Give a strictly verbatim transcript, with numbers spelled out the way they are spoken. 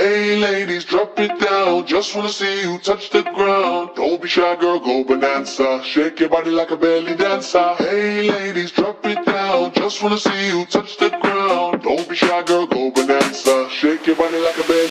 Hey ladies, drop it down. Just wanna see you touch the ground. Don't be shy, girl, go bonanza. Shake your body like a belly dancer. Hey ladies, drop it down. Just wanna see you touch the ground. Don't be shy, girl, go bonanza. Shake your body like a belly